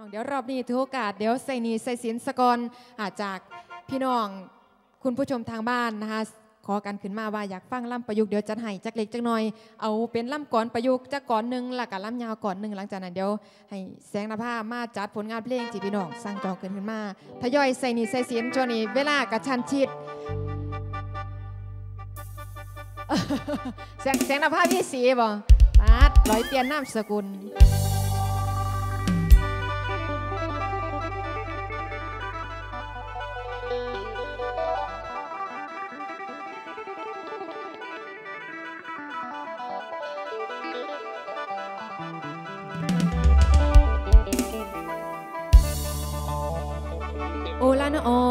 เดี๋ยวรอบนี้ถือโอกาสเดี๋ยวใส่นีใส่สินสกรจากพี่น้องคุณผู้ชมทางบ้านนะคะขอกันขึ้นมาว่าอยากฟังล่ำประยุกต์เดี๋ยวจัดให้จักเล็กจักน้อยเอาเป็นล่ำก่อนประยุกต์จักก่อนหนึ่งหลักกับล่ำยาวก่อนหนึ่งหลังจากนั้นเดี๋ยวให้แสงนภามาจัดผลงานเพลงที่พี่น้องสั่งจองขึ้นมาทยอยใส่นีใส่สินช่วงนี้เวลากระชันชิดแสงนภาพี่สีบ่ปาดร้อยเตียนน้ำสกุลโอลานอ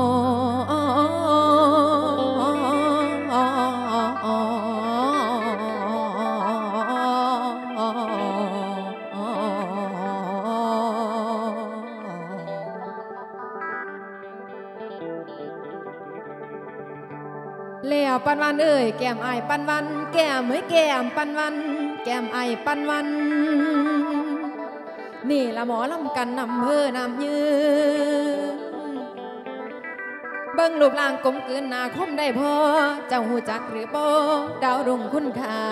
แล้วปันวันเอ้ยแก้มไอปันวันแก้มเฮ้ยแก้มปันวันแก้มไอปันวันนี่ละหมอลำกันนำเพื่อนำยืนเบิ้งรูปร่างกลมเกินหน้าคมได้พอเจ้าหูจักหรือบ่ดาวรุ่งคุณค่า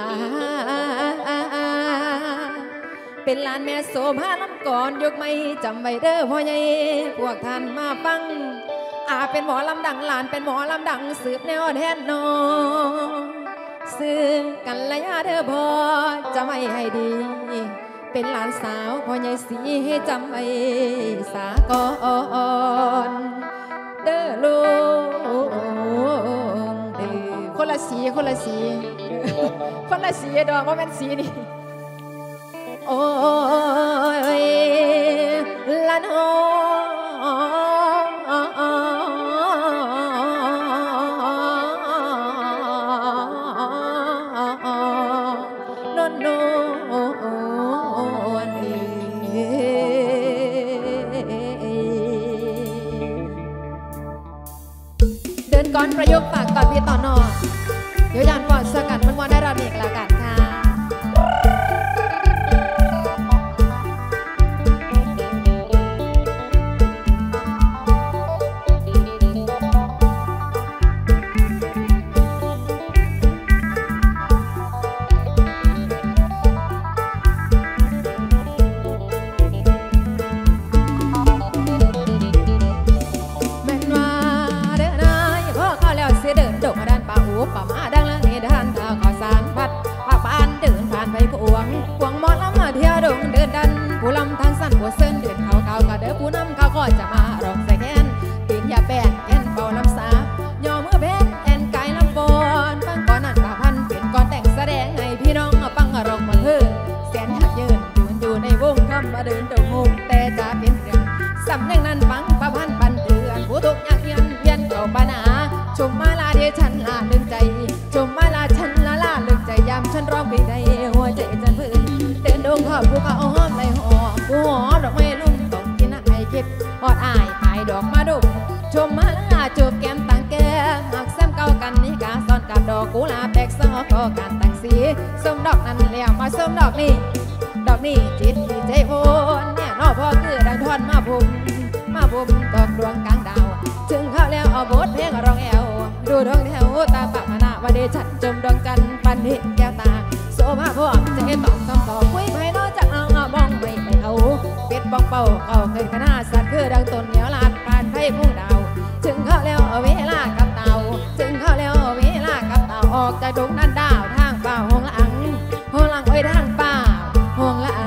เป็นหลานแม่โสภาลำก่อนยกไม่จำไว้เด้อพ่อใหญ่พวกท่านมาฟังเป็นหมอลำดังหลานเป็นหมอลำดังสืบแนวแทนน้องซื้อกันระยะเด้อพอจะไม่ให้ดีเป็นหลานสาวพ่อใหญ่สีให้จำไว้สากอนเด้อลูกเด้อคนละสีคนละสีคนละสีดอกว่าเป็นสีนี่โอ้ยละน้องนนโนเดินก่อนประยุกต์ปากก่อนพี่ต่อนอเดี๋ยวยานก่อนสกัดมันวันได้รอนอีกแล้วกันค่ะป่ามาดังละนี่ด้านทางขอสารพัดป่าปานเดินผ่านไปขวงหมอลำมาเที่ยวดงเดินดันผู้ลำทางสั้นหัวเส้นเดินเขาก็เด้อผู้นำเขาก็จะมารองใส่แขนตีนยาแป้นแอนเป่าลำสาย่อมือเพชรแอนไก่ลำบอนฟังก่อนนั่นป่าพันเป็นก่อนแต่งแสดงให้พี่น้องฟังร้องมาเพื่อแสนหักยืนอยู่ในวงคำมาเดินดงมุมแต่จะเป็นเรื่องสำเนียงนั้นฟังป่าพันบันเตือนผู้ทุกข์ยากเย็นเก่าปัญหาชมมาลาเดียฉันลาลึกใจชมมาลาฉันลาลึกใจยามฉันร้องเพลงใดหัวใจฉันพื้นเต้นดงขอบภูเขาหอมในหอมผู้หอมดอกไม้ลุ่มตกกินไอเก็บหอดอายหายดอกมาดุชมมาลาจูบแก้มต่างแก้มหักแซมเก่ากันนี่กาซ้อนกับดอกกุหลาบแตกซ้อก็การแต่งสีส้มดอกนั้นแล้วมาส้มดอกนี้จิตใจโวนเนี่ยนอพ่อคือดังทอนมาบุมตอกดวงกลางดาวถึงเข้าแล้วเอาบทเพลงร้องแอวดูดวงแถวตาปากนาวันเดชันจมดวงจันทร์ปันเห็นแก้วตาโซมาพวกจะให้ตอบคำตอบคุยไปนอกจากเอามองไม่ไปเอาเป็ดบ้องเป่าเขาเคยขนาดสัตว์คือดังต้นเหนียวลาดผ่านไฟพุ่งดาวถึงเข้าแล้วเวลากับเต่าถึงเข้าแล้วเวลากับเต่าออกจากดงนั้นดาวทางป่าห้องหลังไว้ทางป่าห้องหลัง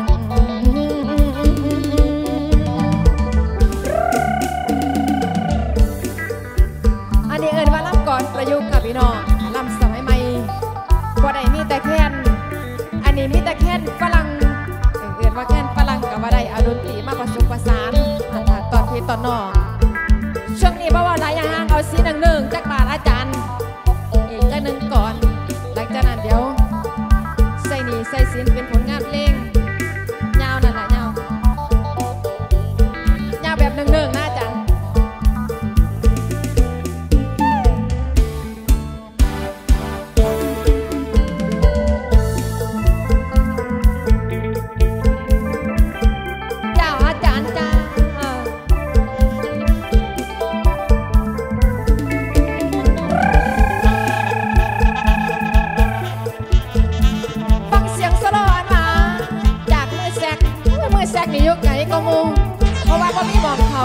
ก่อนประยุกต์กับพี่น้องลำสมัยใหม่บ่ได้มีแต่แค้นอันนี้มีแต่แค้นฝรั่งเอื่นว่าแค้นฝรั่งกับว่าได้เอาดนตรีมาผสมผสานตอนพี่ตอนน้องช่วงนี้เพราะว่าหลายอย่างเอาสีหนึ่งจากบาทอาจารย์อีกจากหนึ่งก่อนหลังจากนั้นเดี๋ยวใส่นี่ใส่สินเป็นผลงานเพลงยาวนั่นแหละยาวแบบหนึ่งนะอาจารย์มียุกไก่ก็มูเพราะว่าก็มีบอกเขา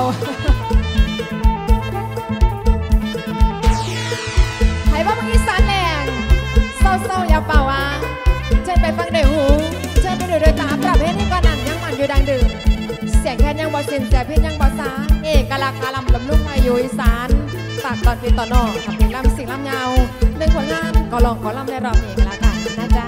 ไทยบ้านอีสานแดงเศร้าๆอย่าเป่าวะเชิญไปฟังเดือหูเชิญไปดูเดือตาประเภทนี้ก็นั่นยังมันอยู่ดังดื่มเสียงแค่ยังบ่สินเสียเพียงยังบ่สาเอกลักษณ์คาลำลำลุ่งอายุอีสานฝากตอนพี่ต่อนอกทำเพลงลำสิ่งลำเงาหนึ่งผลงานก็ลองขอลำในรอบนี้กันละกันนะจ๊ะ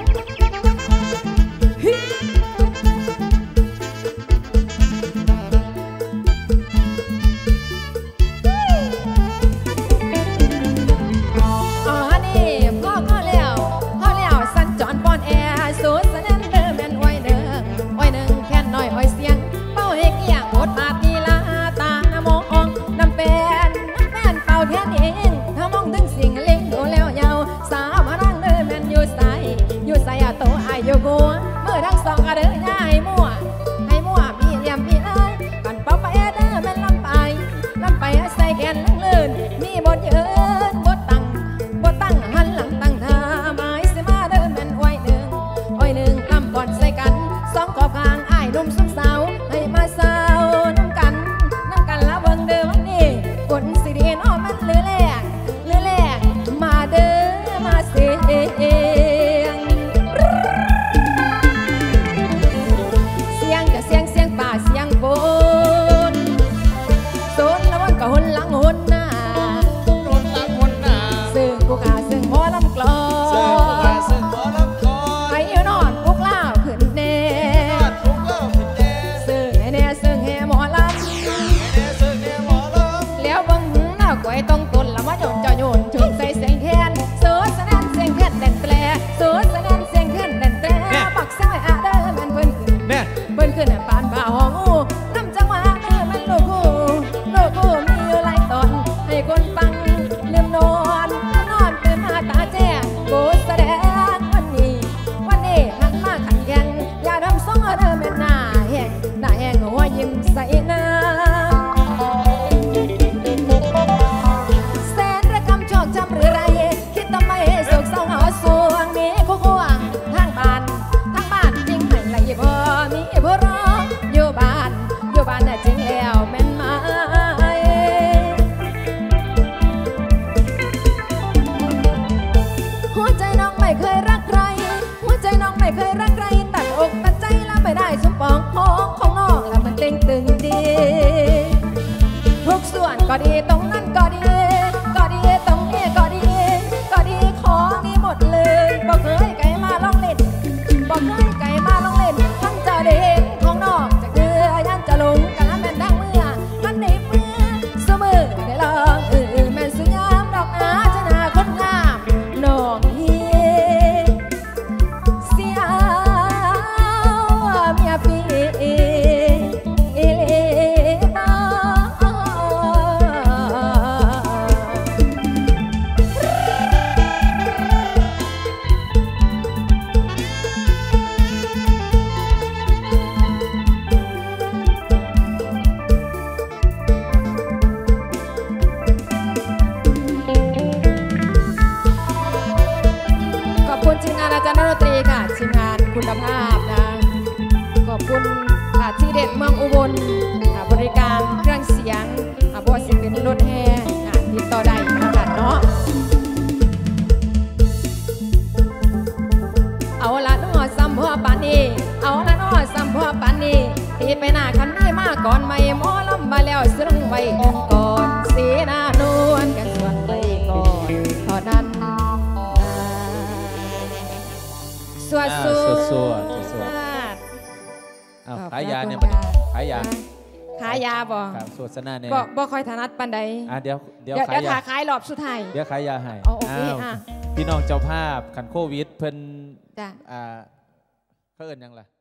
อยู่กัวเมื่อทั้งสองกระเดินให้มั่วมีเหลี่ยมมีเลยกันเป่าไปเด้อแม่นลำไปใส่แกนลื่นมีบทยืนบทตั้งหันหลังตั้งท่าไม้สิมาเดินแม่นอ้อยหนึ่งลำบอลใส่กันสองขอบกลางอ้ายนุ่มสงสาวให้มาสาวน้ำกันละเบิ่งเด้อวันนี้ฝนสิดีน้อมันเลือแหลกมาเด้อมาเสียงเสียงป่าเสียงฝนโซนละวันก็หนหลังหนหน้าซึ่งกูกาซึ่งหมอลำกลอนให้นอนพวกล่าขึ้นแน่ซึ่งให้แน่ซึ่งให้หมอลำแล้วบังหน้าก๋วยต้องต้นละมาโยนจ่อโยนชุดใส่เสียงแคนโซสนั่นเสียงแคนแดนแตรโซสนั่นเสียงแคนแดนแตรปักซ้ายอาเดิมมันเพิ่นขึ้นปานบ่าห้องอู้ลำจังหวะเดิมมันลูกคู่มีอยู่หลายตอนให้คนฟังลืมนอนตื่นมาตาแจ้งกูแสดงวันนี้หันมาขันแข่งอย่าทำสองเดิมเป็นหน้าแห้งหัวยิ้มใส่หน้าแสนระกำชอกจำหรือไรคิดทำไมโศกเศร้าเหงาสวงนี้คู่ทางบ้านจริงไม่ไหลพอมีพอรออยู่บ้านน่ะจริงแล้วแม่นมาหัวใจน้องไม่เคยรักใครตัดอกตัดใจแล้วไม่ได้สมปองของน้องแล้วมันเต็งตึงดีทุกส่วนก็ดีตรงนั้นก็ดีตรงนี้ก็ดีของดีหมดเลยบอกเคยไก่มาลองเล่นทั้งจะเด่นของนอกจะเกลือยันจะลงกันแม่นดังเมื่อมันในเมื่อเสมอได้ลองแม่นสวยงามดอกอาชนาคนงามน้องเฮียเสียเมียพี่อาจารย์ดนตรีค่ะทีมงานคุณภาพนะขอบคุณค่ะที่เด็ดเมืองอุบลบริการเครื่องเสียงบอสิเป็นรถแห่ติดต่อได้นะคะเนาะเอาละน้อซ้ำพ่อปานนี้ตีไปหน้าคันนี้มาก่อนไม่หมอลำมาแล้วซึ่งไว้ก่อนสีหน้านวลกันส่วนไปก่อนเท่านั้นสวดขายยาเนี่ยขายยาบ่สวดสนาเนี่ยบ่ค่อยถนัดปานใดเดี๋ยวขายรอบสุดท้ายเดี๋ยวขายยาให้พี่น้องเจ้าภาพคันโควิดเพิ่นเขาเอิ้นยังล่ะ